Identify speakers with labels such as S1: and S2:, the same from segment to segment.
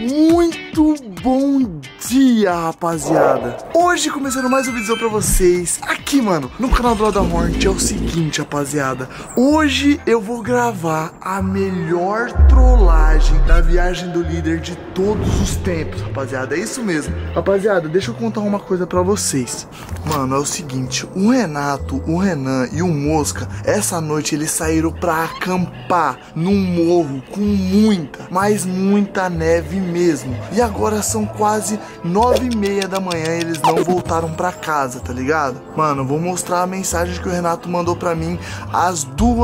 S1: Muito bom dia, rapaziada. Hoje começando mais um vídeo pra vocês aqui, mano, no canal do Lado da Hornet. É o seguinte, rapaziada, hoje eu vou gravar a melhor trollagem da viagem do líder de todos os tempos, rapaziada. É isso mesmo. Rapaziada, deixa eu contar uma coisa pra vocês. Mano, é o seguinte, o Renato, o Renan e o Mosca, essa noite eles saíram pra acampar num morro com muita, mas muita neve mesmo. E agora são quase 9h30 da manhã e eles não voltaram pra casa, tá ligado? Mano, eu vou mostrar a mensagem que o Renato mandou pra mim às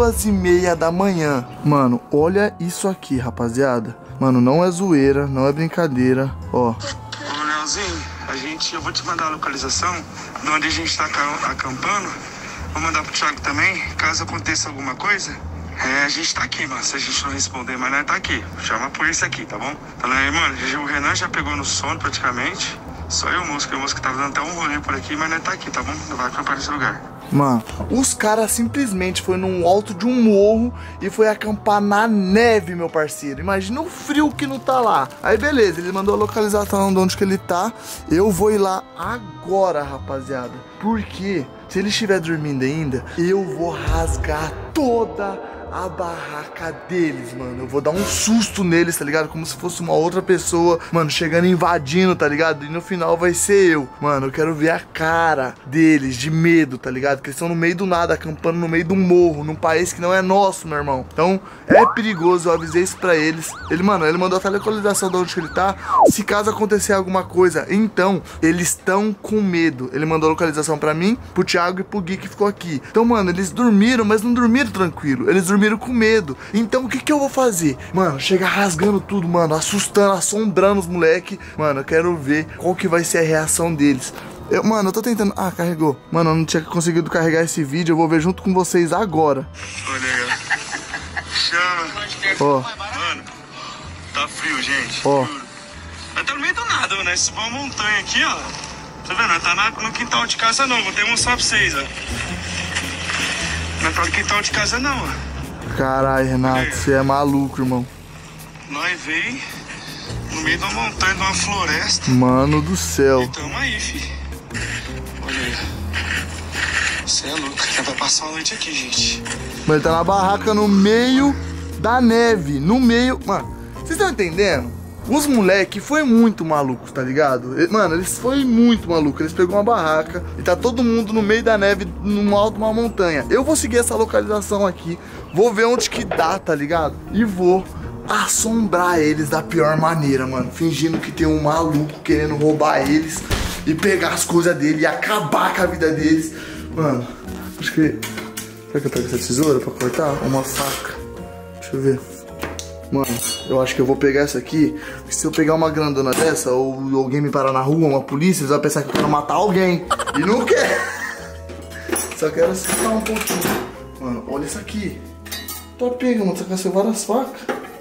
S1: 2h30 da manhã. Mano, olha isso aqui, rapaziada. Mano, não é zoeira, não é brincadeira, ó.
S2: Ô, Leozinho, eu vou te mandar a localização de onde a gente tá acampando. Vou mandar pro Thiago também, caso aconteça alguma coisa. A gente tá aqui, mano. Se a gente não responder, mas nós tá aqui. Chama a polícia aqui, tá bom? Então, aí, mano, o Renan já pegou no sono praticamente. Só eu e o Mosca tava dando até um rolê por aqui, mas nós tá aqui, tá bom? Não vai acampar nesse lugar.
S1: Mano, os caras simplesmente foi no alto de um morro e foi acampar na neve, meu parceiro. Imagina o frio que não tá lá. Aí beleza, ele mandou a localização de onde que ele tá. Eu vou ir lá agora, rapaziada. Porque se ele estiver dormindo ainda, eu vou rasgar toda a barraca deles, mano. Eu vou dar um susto neles, tá ligado? Como se fosse uma outra pessoa, mano, chegando invadindo, tá ligado? E no final vai ser eu. Mano, eu quero ver a cara deles de medo, tá ligado? Que eles estão no meio do nada, acampando no meio do morro, num país que não é nosso, meu irmão. Então, é perigoso, eu avisei isso pra eles. Ele mandou até a localização de onde ele tá. Se caso acontecer alguma coisa, então, eles estão com medo. Ele mandou a localização pra mim, pro Thiago e pro Gui que ficou aqui. Então, mano, eles dormiram, mas não dormiram tranquilo. Eles dormiram com medo. Então o que eu vou fazer? Mano, chegar rasgando tudo, mano, assustando, assombrando os moleque. Mano, eu quero ver qual que vai ser a reação deles. Mano, eu tô tentando... Ah, carregou. Mano, eu não tinha conseguido carregar esse vídeo. Eu vou ver junto com vocês agora.
S2: Olha, chama.
S1: Ó.
S2: Mano, tá frio, gente.
S1: Ó.
S2: Nós tá no meio do nada, mano. Nós subimos uma montanha aqui, ó. Tá vendo? Nós tá no quintal de casa, não. Vou até mostrar pra vocês, ó. Não tá no quintal de casa, não, ó.
S1: Caralho, Renato, você é maluco, irmão.
S2: Nós veio no meio de uma montanha, de uma floresta.
S1: Mano do céu.
S2: E tamo aí, fi. Olha aí. Você é louco. Vai passar uma noite aqui, gente.
S1: Mas ele tá na barraca no meio da neve. No meio... Mano, vocês estão entendendo? Os moleque foi muito malucos, tá ligado? Mano, eles foi muito maluco. Eles pegou uma barraca e tá todo mundo no meio da neve, no alto de uma montanha. Eu vou seguir essa localização aqui, vou ver onde que dá, tá ligado? E vou assombrar eles da pior maneira, mano. Fingindo que tem um maluco querendo roubar eles e pegar as coisas dele e acabar com a vida deles. Mano, acho que... Será que eu pego essa tesoura pra cortar? Uma faca. Deixa eu ver. Mano, eu acho que eu vou pegar essa aqui. Se eu pegar uma grandona dessa, ou alguém me parar na rua, uma polícia, eles vão pensar que eu quero matar alguém. E não quer. Só quero assustar um pouquinho. Mano, olha isso aqui. Top, mano. Você quer várias facas.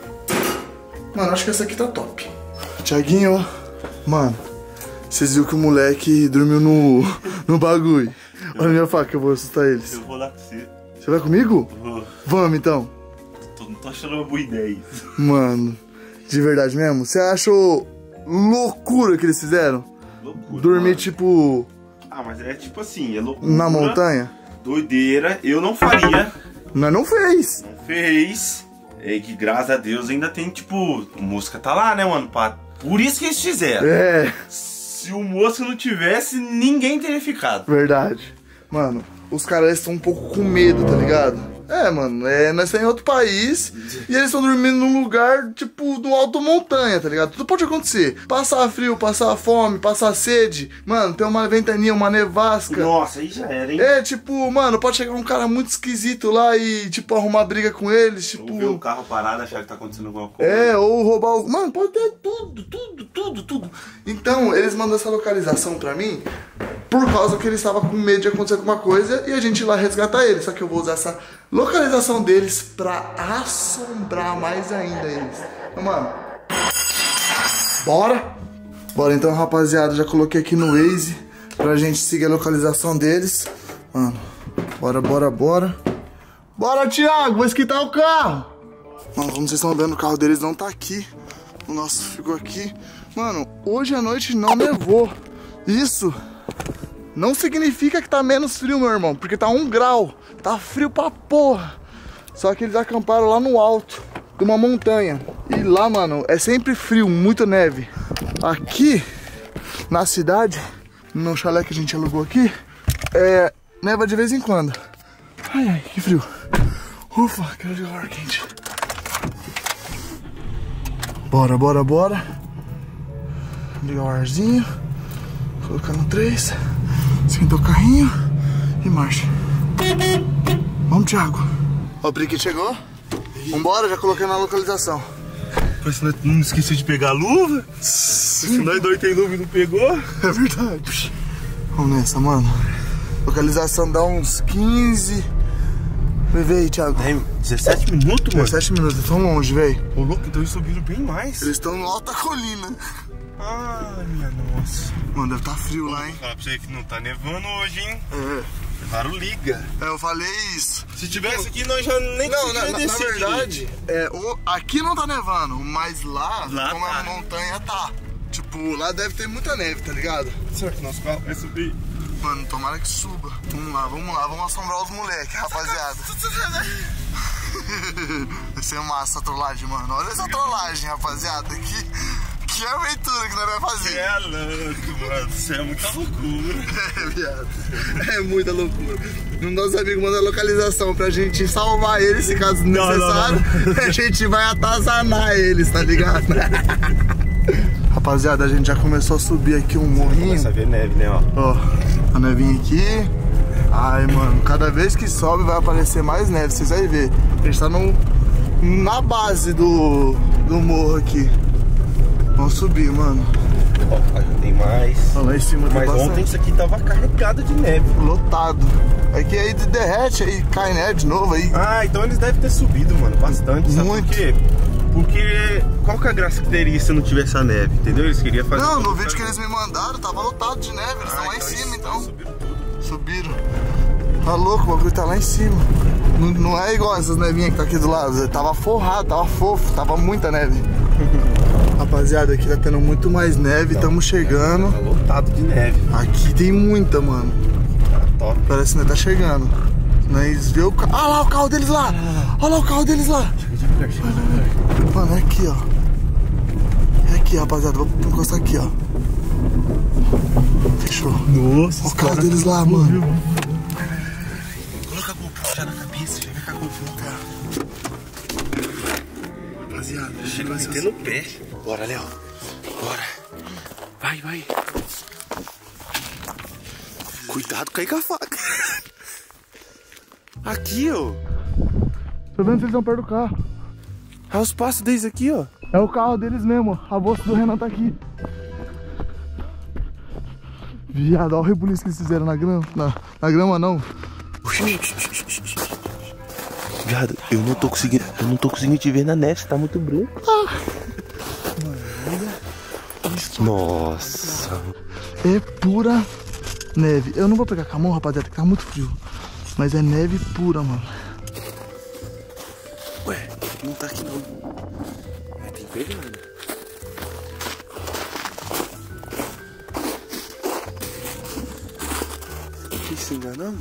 S1: Mano, acho que essa aqui tá top. Thiaguinho, ó. Mano, vocês viram que o moleque dormiu no bagulho. Olha a minha faca, eu vou assustar eles.
S3: Eu vou lá com você.
S1: Você vai comigo?
S3: Vou.
S1: Vamos, então.
S3: Não tô achando uma boa ideia isso.
S1: Mano, de verdade mesmo? Você achou loucura que eles fizeram?
S3: Loucura.
S1: Dormir,
S3: mano.
S1: Tipo...
S3: Ah, mas é tipo assim, é loucura.
S1: Na montanha?
S3: Doideira. Eu não faria.
S1: Mas não fez.
S3: Não fez. É que graças a Deus ainda tem, tipo... O Mosca tá lá, né, mano? Por isso que eles fizeram.
S1: É.
S3: Se o Mosca não tivesse, ninguém teria ficado.
S1: Verdade. Mano, os caras estão um pouco com medo, tá ligado? É, mano, nós estamos em outro país e eles estão dormindo num lugar, tipo, no alto montanha, tá ligado? Tudo pode acontecer. Passar frio, passar fome, passar sede. Mano, tem uma ventania, uma nevasca.
S3: Nossa, aí já era, hein?
S1: É, tipo, mano, pode chegar um cara muito esquisito lá e, tipo, arrumar briga com eles, tipo...
S3: Ou ver o carro parado, achar que tá acontecendo alguma coisa.
S1: É, ou roubar algo. Mano, pode ter tudo. Então, eles mandam essa localização pra mim por causa que eles estavam com medo de acontecer alguma coisa e a gente ir lá resgatar eles. Só que eu vou usar essa localização deles pra assombrar mais ainda eles. Então, mano, bora? Bora então, rapaziada. Já coloquei aqui no Waze pra gente seguir a localização deles. Mano, bora. Bora, Thiago, vou esquitar o carro. Mano, como vocês estão vendo, o carro deles não tá aqui. O nosso ficou aqui. Mano, hoje à noite não nevou. Isso não significa que tá menos frio, meu irmão, porque tá 1 grau. Tá frio pra porra. Só que eles acamparam lá no alto de uma montanha. E lá, mano, é sempre frio, muita neve. Aqui na cidade, no chalé que a gente alugou aqui, neva de vez em quando. Ai, ai, que frio. Ufa, quero ligar o ar quente. Bora, bora, bora. Ligar o arzinho. Colocar no 3. Esquentar o carrinho. E marcha. Vamos, Thiago. Ó, o brinquedo chegou. Vambora, já coloquei na localização.
S3: Mas não esqueceu de pegar a luva? Se nós dois tem luva e não pegou?
S1: É verdade. Vamos nessa, mano. Localização dá uns 15. Vê aí, Thiago.
S3: 17 minutos, mano?
S1: 17 minutos, eles estão longe, velho.
S3: Ô, louco, então eles subiram bem mais.
S1: Eles estão em alta colina.
S3: Ai, minha nossa.
S1: Mano, deve tá frio lá, hein?
S3: Falar pra você que não tá nevando hoje, hein?
S1: É.
S3: Claro, liga.
S1: Eu falei isso.
S3: Se tivesse aqui, nós já nem conseguiria descer.
S1: Na verdade, aqui não tá nevando, mas lá como
S3: tá.
S1: é montanha, tá. Tipo, lá deve ter muita neve, tá ligado?
S3: Será que nosso carro vai subir?
S1: Mano, tomara que suba. Vamos lá, vamos assombrar os moleques, rapaziada. Vai ser massa a trollagem, mano. Olha essa trollagem, rapaziada. Que aventura que nós vamos fazer.
S3: É louco, mano. Isso é muita loucura.
S1: É, viado. É muita loucura. Um dos amigos manda a localização pra gente salvar eles, se caso necessário. Não. A gente vai atazanar eles, tá ligado? Rapaziada, a gente já começou a subir aqui um morrinho.
S3: Começa a ver neve, né, ó.
S1: Ó, a nevinha aqui. Ai, mano, cada vez que sobe vai aparecer mais neve, vocês vão ver. A gente tá na base do morro aqui. Vamos subir, mano.
S3: Ó, já tem mais.
S1: Ó, lá em cima tem bastante.
S3: Mas ontem isso aqui tava carregado de neve.
S1: Lotado. Aqui aí derrete, aí cai neve de novo aí.
S3: Ah, então eles devem ter subido, mano, bastante. Sabe
S1: muito.
S3: Por quê? Porque qual que é a graça que teria se não tivesse a neve, entendeu? Eles queriam fazer...
S1: Não, no vídeo que eles me mandaram tava lotado de neve, eles estão lá em cima, então.
S3: Subiram tudo.
S1: Subiram. Tá louco, o bagulho tá lá em cima. Não é igual essas nevinhas que tá aqui do lado. Tava forrado, tava fofo, tava muita neve. Rapaziada, aqui tá tendo muito mais neve, estamos chegando.
S3: Tá lotado de neve.
S1: Aqui tem muita, mano.
S3: Tá top.
S1: Parece que nós tá chegando. Nós vê o carro. Ah lá o carro deles lá! Olha lá o carro deles lá! Mano, é aqui, ó. É aqui, rapaziada. Vou encostar aqui, ó. Fechou.
S3: Nossa,
S1: olha o carro deles lá, mano.
S3: Coloca a GoPro já na cabeça, já vem com a GoPro.
S1: Rapaziada,
S3: Chega metendo o pé. Bora, Léo. Bora. Vai. Cuidado, cai com a faca. Aqui, ó.
S1: Tô vendo se eles estão perto do carro.
S3: Olha os passos deles aqui, ó.
S1: É o carro deles mesmo, ó. A bolsa do Renan tá aqui. Viado, olha o rebuliço que eles fizeram na grama. Na grama não.
S3: Viado, eu não tô conseguindo te ver na neve, tá muito branco. Nossa.
S1: É pura neve. Eu não vou pegar com a mão, rapaziada, que tá muito frio. Mas é neve pura, mano.
S3: Ué, não tá aqui não. Tem que pegar, né? Que se enganamos?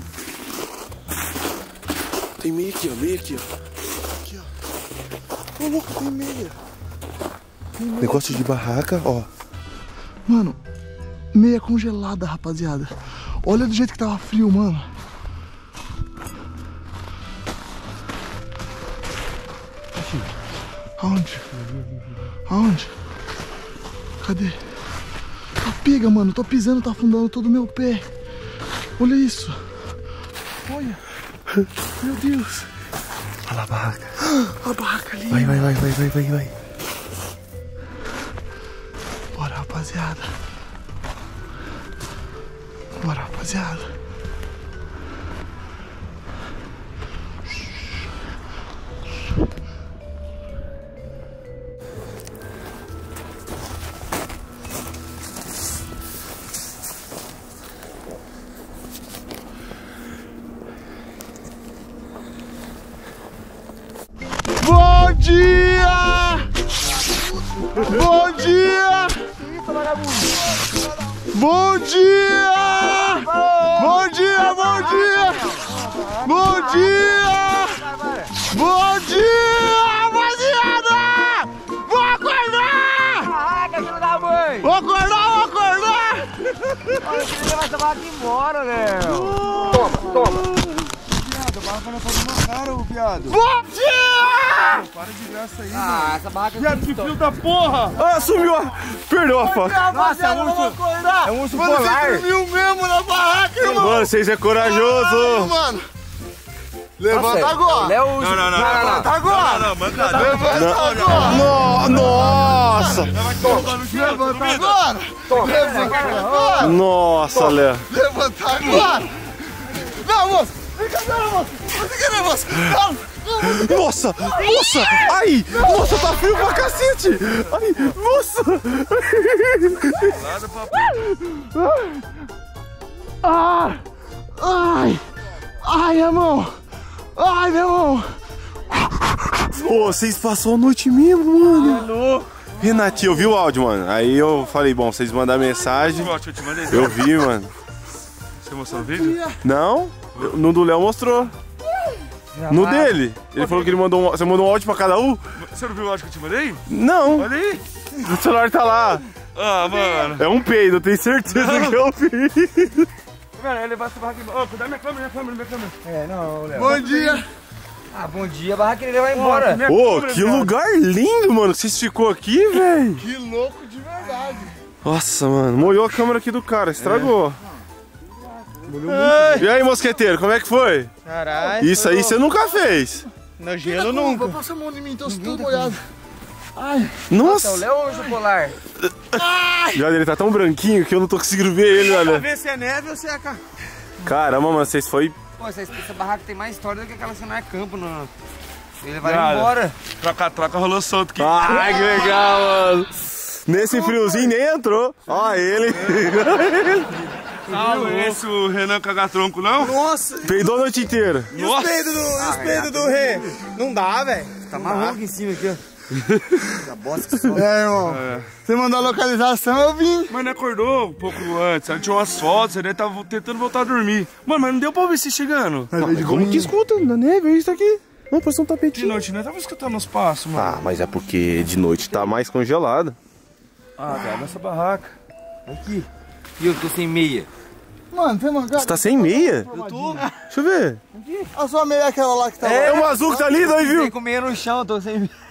S3: Tem meia aqui, ó.
S1: Aqui, ó. Ô, louco, tem meia.
S3: Negócio de barraca, ó.
S1: Mano, meia congelada, rapaziada. Olha do jeito que tava frio, mano. Aonde? Cadê? Tá pega, mano. Tô pisando, tá afundando todo o meu pé. Olha isso. Olha. Meu Deus.
S3: Olha lá a barraca.
S1: A barraca ali.
S3: Vai.
S1: Bora, rapaziada. Bom dia! Bom dia! Bom dia, bom dia! Bom dia! Bom dia, rapaziada! Vou acordar! Vou acordar, vou acordar!
S4: Olha, eu queria levar essa barraca embora, velho. Toma. Viado, a barraca não faz uma cara, ô viado.
S1: Bom dia!
S4: Para de graça aí, mano. Essa barraca é
S1: Viado, que filho da porra!
S3: Ah, sumiu a... Perdeu a foca.
S4: Nossa, é um urso. É um urso polar.
S1: Você dormiu mesmo na barraca, irmão!
S3: Mano, vocês é corajoso.
S1: Caralho, mano! Levanta agora!
S4: Léo urso.
S3: Não.
S1: Levanta agora!
S3: Não, mancada.
S1: Levanta agora!
S3: Nossa.
S1: Levanta agora! Levanta agora!
S3: Nossa, Léo.
S1: Levanta agora! Não, moço! Brincadeira, moço! Brincadeira, moço!
S3: Nossa. Ai. Nossa, tá frio pra cacete. Ai, nossa.
S1: Ai, minha mão! Ai, meu irmão!
S3: Ô, vocês passaram a noite mesmo, mano. Renatinho, eu vi o áudio, mano. Aí eu falei, bom, vocês mandaram mensagem. Eu vi, mano.
S2: Você mostrou o vídeo?
S3: Não, no do Léo mostrou. No dele. Ele falou que ele mandou você mandou um áudio pra cada um?
S2: Você não viu o áudio que eu te mandei?
S3: Não.
S2: Olha aí.
S3: O celular tá lá.
S2: Ah, mano.
S3: É um peido, eu tenho certeza que é um peido.
S2: Velho, ele vai essa barraca embora. Ô, cuidado minha câmera.
S4: É, não, Léo.
S1: Bom dia!
S4: Ah, bom dia. A barraca ele vai embora.
S3: Ô, que lugar lindo, mano. Vocês ficou aqui, velho.
S1: Que louco de verdade!
S3: Nossa, mano. Molhou a câmera aqui do cara, estragou. E aí, mosqueteiro, como é que foi?
S4: Caralho.
S3: Isso aí você nunca fez.
S4: No gelo nunca.
S1: Passa a mão em mim, tô todo molhado.
S4: É o
S3: Nossa.
S4: Léo urso polar.
S3: Olha, ele tá tão branquinho que eu não tô conseguindo ver ele, olha.
S4: Ver se é neve ou se é...
S3: Caramba, mano, vocês foi...
S4: Pô, essa barraca tem mais história do que aquela cenária campo. Ele vai embora.
S2: Troca rolou solto aqui.
S3: Ai, que legal, mano. Nesse friozinho nem entrou. Ó, ele.
S2: Não é esse o Renan Cagatronco, não?
S4: Nossa.
S3: Peidou a noite inteira.
S4: E os peidos do rei? Não dá, velho. Tá maluco em cima aqui, ó. A bosta que só.
S1: É, irmão. Você mandou a localização, eu vim.
S2: Mas não acordou um pouco antes. Ela tinha umas fotos, ele tava tentando voltar a dormir. Mano, mas não deu pra ver você chegando.
S3: Como que escuta na neve? Isso aqui. Não, parece um
S2: De
S3: tapetinho.
S2: noite, né? Tava escutando os passos, mano.
S3: Ah, mas é porque de noite tá mais congelado.
S2: Ah, cara, nessa barraca.
S4: Aqui. E eu tô sem meia.
S1: Mano, tem uma
S3: Você tá sem meia?
S1: Eu tô.
S3: Deixa eu ver.
S1: A sua meia é aquela lá que tá
S3: É
S1: lá.
S3: o azul que tá ali, daí viu?
S4: Tem com meia no chão, tô sem meia.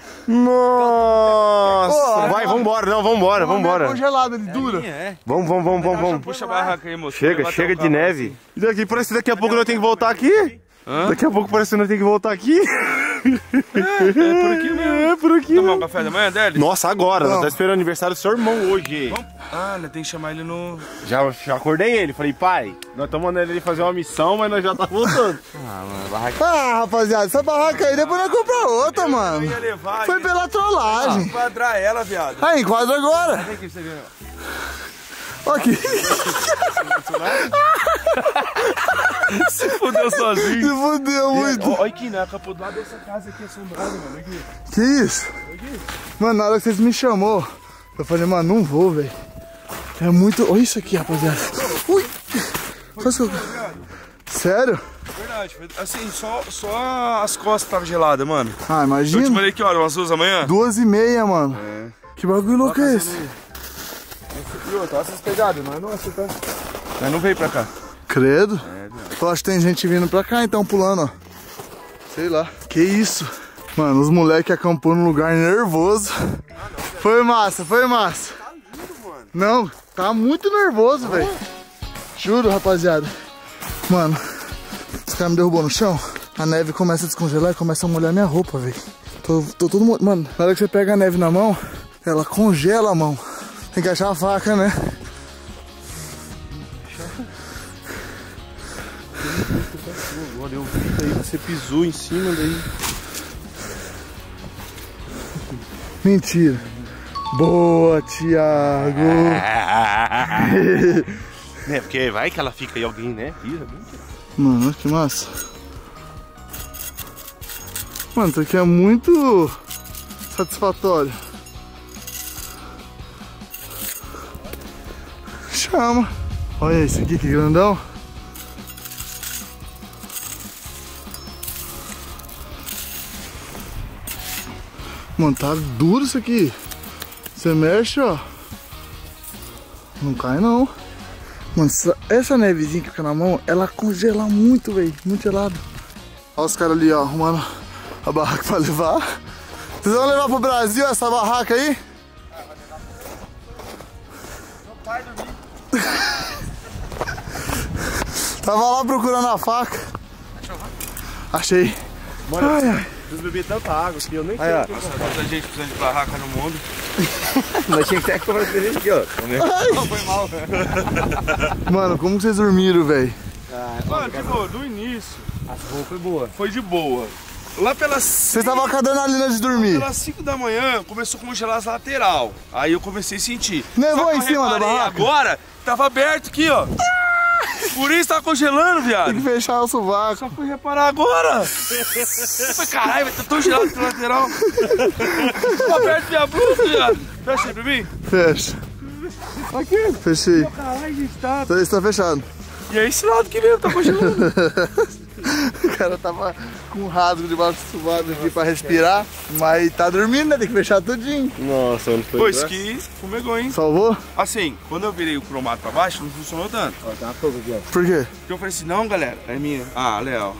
S3: Nossa. Vai, vambora, não, vambora.
S1: Congelada, ele dura.
S4: É.
S3: Vamos.
S2: Puxa a barraca aí, moço.
S3: Chega de neve. E daqui, parece que daqui a pouco nós temos que voltar aqui. Daqui a pouco parece que nós temos que voltar aqui.
S2: É por aqui mesmo.
S3: É por aqui.
S2: Tomar um café da manhã, Delis?
S3: Nossa, agora. Nós tá esperando o aniversário do seu irmão hoje.
S2: Ah, né, tem que chamar ele no...
S3: Já acordei ele. Falei, pai, nós estamos mandando ele fazer uma missão, mas nós já tá voltando.
S1: Ah, rapaziada, essa barraca aí depois nós comprar outra, mano.
S2: ia levar
S1: Foi
S2: ele.
S1: pela trollagem.
S2: Enquadrar ela, viado.
S1: Aí, enquadra agora.
S4: Vem aqui pra você ver.
S1: Aqui.
S2: Se fudeu sozinho.
S1: Se fudeu muito.
S2: Olha aqui, né? Acabou do lado dessa casa aqui assombrada, mano. Aqui.
S1: Que isso? Mano, na hora que vocês me chamou, eu falei, mano, não vou, velho. É muito... Olha isso aqui, rapaziada. Ui. Sério?
S2: Verdade, assim, só as costas estavam geladas, mano.
S1: Ah,
S2: Eu te
S1: imagina.
S2: mandei que hora? Umas 2 da manhã?
S1: 2h30, mano. Que bagulho louco é esse?
S2: Tá essas pegadas, não é nossa, tá? Mas não veio pra cá.
S1: Credo. Eu acho que tem gente vindo pra cá, então, pulando, ó. Sei lá. Que isso? Mano, os moleques acampou num lugar nervoso. Foi massa, foi massa.
S2: Tá lindo, mano.
S1: Não, tá muito nervoso, velho. Juro, rapaziada. Mano, os caras me derrubou no chão. A neve começa a descongelar e começa a molhar minha roupa, velho. Tô todo mundo... Mano, na hora que você pega a neve na mão, ela congela a mão. Tem que achar a faca, né?
S3: Agora eu vi daí, você pisou em cima daí.
S1: Mentira. Boa, Thiago.
S3: É, porque vai que ela fica aí alguém, né? Pisa,
S1: Mano, que massa. Mano, isso aqui é muito satisfatório. chama. Olha isso aqui, que grandão. Mano, tá duro isso aqui. Você mexe, ó. Não cai, não. Mano, essa nevezinha que fica na mão, ela congela muito, velho. Muito gelado. Olha os caras ali, ó, arrumando a barraca pra levar. Vocês vão levar pro Brasil essa barraca aí?
S3: Meu pai dormiu.
S1: Tava lá procurando a faca. Achei.
S3: Mano,
S1: ai, ai.
S3: Eu bebi tanta água que eu nem sei.
S2: Nossa, gente precisando de barraca no mundo.
S4: Nós tinha que ter que comprar diferente aqui, ó.
S2: Não, foi mal.
S1: Mano, como vocês dormiram, velho?
S2: Mano, de boa, do início.
S4: A roupa foi boa.
S2: Foi de boa. Lá pelas
S1: Vocês estavam com a adrenalina de dormir.
S2: pelas 5 da manhã começou a congelar as lateral. Aí eu comecei a sentir.
S1: Nevou
S2: Só que
S1: em
S2: eu
S1: cima da
S2: reparei
S1: barraca?
S2: Agora tava aberto aqui, ó. Por isso tava congelando,
S1: Tem
S2: viado.
S1: que fechar o sovaco.
S2: Só fui reparar agora. Eu falei, caralho, tá tão gelado esse lateral. Tá aberto minha blusa, viado. Fecha aí pra mim.
S1: Fecha.
S2: Aqui.
S1: Fechei.
S2: Caralho, gente, tá.
S1: Está fechado.
S2: E é esse lado que mesmo, tá congelando.
S1: O cara tava com um rasgo debaixo do sovaco aqui pra respirar. Mas tá dormindo, né? Tem que fechar tudinho.
S3: Nossa, não foi.
S2: Pô, isso aqui fumegou, hein?
S1: Salvou?
S2: Assim, quando eu virei o cromato pra baixo, não funcionou tanto.
S4: Ó, tem uma touca aqui, ó.
S1: Por quê?
S2: Porque eu falei assim, não, galera, é minha. Ah, Léo.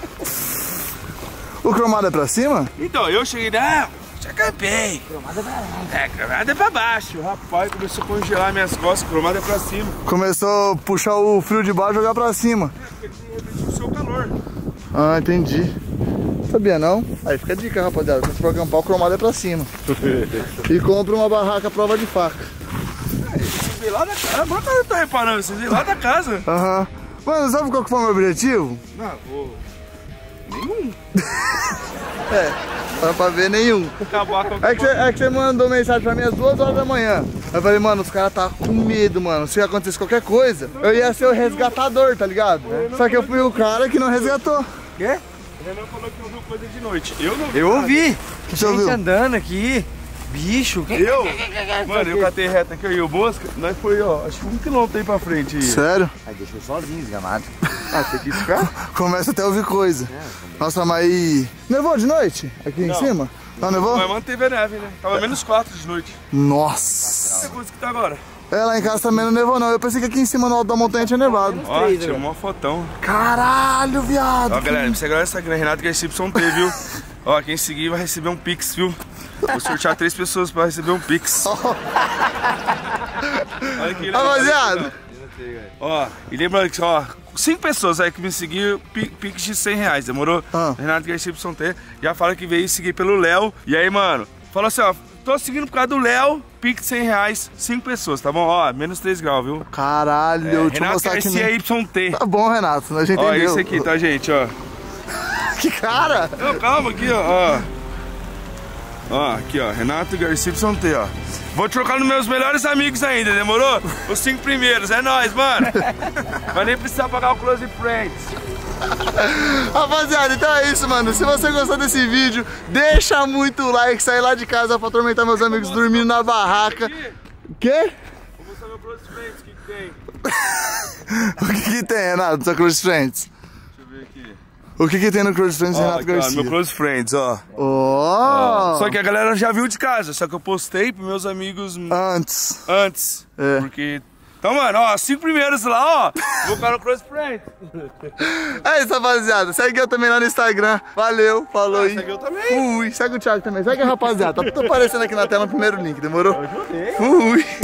S1: O cromado é pra cima?
S2: Então, eu cheguei, não, já campei. Cromado é pra baixo. É, cromado é pra baixo. Rapaz, começou a congelar minhas costas, cromado é pra cima.
S1: Começou a puxar o frio de baixo e jogar pra cima.
S2: Porque ele repetiu o seu calor.
S1: Ah, entendi. Sabia não? Aí fica a dica, rapaziada. Se você for acampar, o cromado é pra cima. E compra uma barraca à prova de faca.
S2: Vocês veio lá da casa. Agora que eu tô reparando, vocês veio lá da casa.
S1: Aham. Mano, sabe qual que foi o meu objetivo?
S2: Não, vou. Nenhum.
S1: Não dá pra ver nenhum.
S2: Acabar com
S1: É que você mandou mensagem pra mim às 2 horas da manhã. Eu falei, mano, os caras tá com medo, mano. Se acontecesse qualquer coisa, eu ia ser o resgatador, tá ligado? Só que eu fui o cara que não resgatou.
S4: Quê?
S2: O Renan falou que ouviu coisa de noite. Eu não vi.
S4: Eu ouvi.
S1: O que você
S4: Gente
S1: ouviu?
S4: andando aqui. Bicho.
S2: Mano, eu catei reto aqui e o Bosca, nós foi, ó, acho que 1 quilômetro aí pra frente aí.
S1: Sério?
S4: Aí deixou sozinho, desgramado.
S2: Ah, você quis ficar?
S1: Começa até a ouvir coisa. Nossa, mas... Nevou de noite? Aqui em cima? Não nevou?
S2: Mas manteve a neve, né? Tava menos 4 de noite.
S1: Nossa.
S2: Quanto que tá agora?
S1: É, lá em casa também não nevou não. Eu pensei que aqui em cima no alto da montanha tinha nevado.
S2: Ó, tirou uma fotão.
S1: Caralho, viado.
S2: Ó, galera, me segue lá no Instagram, Renato Garcia YT, viu? Ó, quem seguir vai receber um Pix, viu? Vou sortear 3 pessoas pra receber um Pix. Olha que legal.
S1: Rapaziada.
S2: Ó, e lembrando que, ó, 5 pessoas aí que me seguiram, Pix de R$100, demorou? Renato Garcia YT, já fala que veio seguir pelo Léo. E aí, mano, falou assim, ó, tô seguindo por causa do Léo, Pix R$100, 5 pessoas, tá bom? Ó, menos 3 graus, viu?
S1: Caralho, deixa eu
S2: Renato
S1: mostrar aqui.
S2: Garcia YT.
S1: Tá bom, Renato, a gente
S2: Ó,
S1: entendeu.
S2: esse aqui, tá, gente, ó.
S1: Que cara?
S2: Não, calma aqui, ó. Ó, aqui, ó, Renato Garcia YT, ó. Vou trocar nos meus melhores amigos ainda, demorou? Os 5 primeiros, é nóis, mano. Vai nem precisar pagar o Close Friends.
S1: Rapaziada, então é isso, mano. Se você gostou desse vídeo, deixa muito like, sair lá de casa pra atormentar meus amigos dormindo na barraca. O quê?
S2: Vou mostrar meu Close Friends, o que tem?
S1: O que tem, Renato, no seu Close Friends?
S2: Deixa eu ver aqui.
S1: O que tem no Close Friends, Renato
S2: Aqui, ó,
S1: Garcia?
S2: meu Close Friends, ó.
S1: Ó.
S2: Só que a galera já viu de casa, só que eu postei pros meus amigos
S1: Antes. É.
S2: Porque... Então, mano, ó, 5 primeiros lá, ó. Vou ficar no Close Friends.
S1: É isso, rapaziada. Segue eu também lá no Instagram. Valeu, falou aí.
S2: Segue eu também.
S1: Fui. Segue o Thiago também. Segue a rapaziada. Tá tudo aparecendo aqui na tela no primeiro link, demorou? Fui.